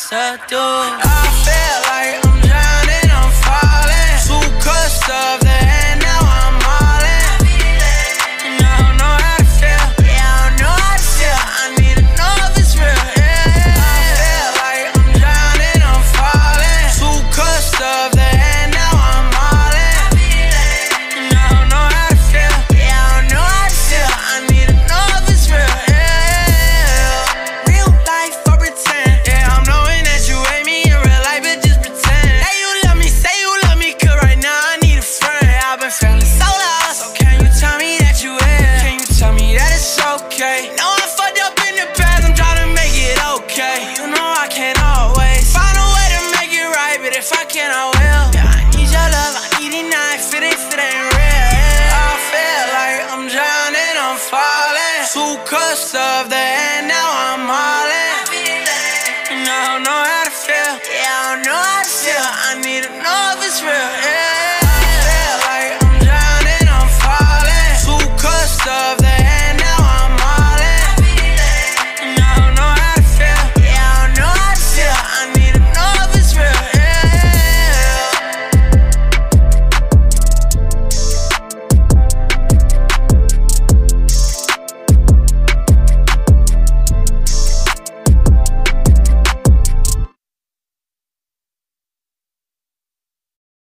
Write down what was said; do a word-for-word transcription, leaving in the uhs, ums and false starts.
subdue. I feel like I'm drowning, I'm falling. Too crushed of the hand, now I'm all in. And I don't know how to feel, yeah, I don't know how to feel. I need to know if it's real, yeah. I feel like I'm drowning, I'm falling. Too crushed of the hand, now I'm all in. And I don't know how to feel, yeah, I don't know how to feel. I need to know if it's real, yeah. Real life or pretend, yeah, I'm knowing that you hate me in real life, but just pretend. Say you love me, say you love me, cause right now I need a friend. I've been feeling so lost, so can you tell me that you will? Can you tell me that it's okay? No, I fucked up in the past, I'm trying to make it okay. You know I can't always find a way to make it right, but if I can, I will. Yeah, I need your love, I need it now, if it ain't, if it ain't real, yeah. I feel like I'm drowning, I'm falling. Too crushed of the hand, now I'm all in. And I don't know how to feel, yeah, I don't know how to feel. I need to know if it's real, yeah.